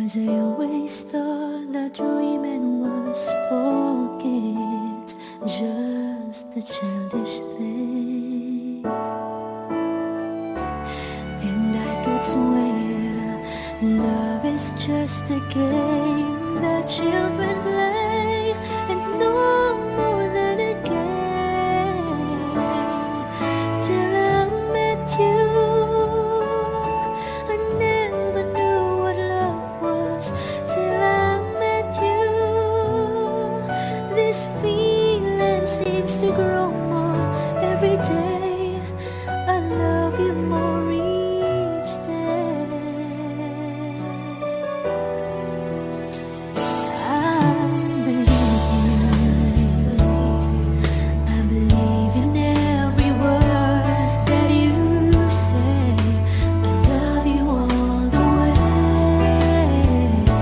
'cause I always thought that dreaming was for kids, just a childish thing. And I could swear love is just a game that children play, and no more than a game. Till I met you, I never knew what love was. Till I met you, this feeling seems to grow more every day. I love you more each day. I believe in every word that you say. I love you all the way.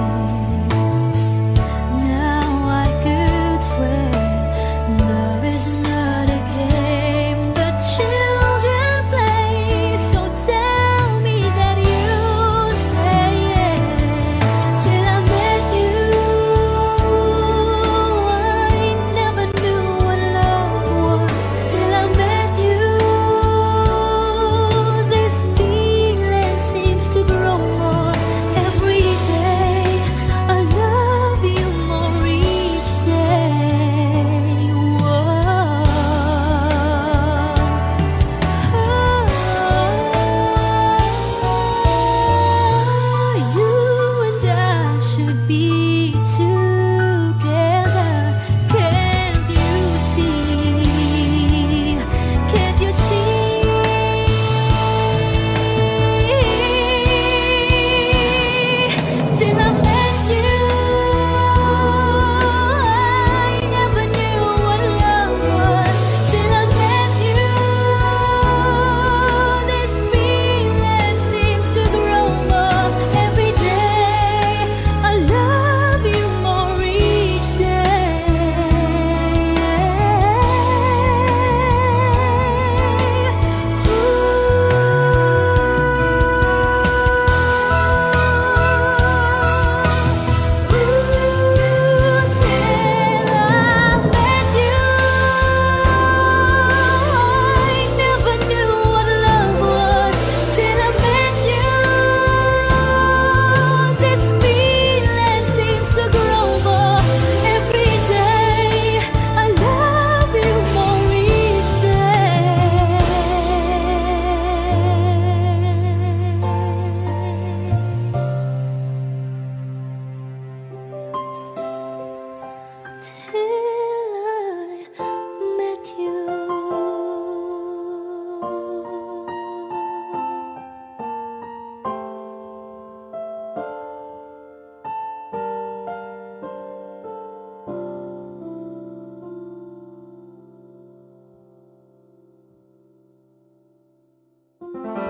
Now I could swear love is not a game that children play. So tell me that you stay. Till I met you, I never knew what love was. Till I met you, this feeling seems to grow more every day. I love you more each day. You and I should be together. Can't you see? Can't you see? Till I met you, I never knew what love was. Till I met you, this feeling seems to grow more every day. I love you more each day.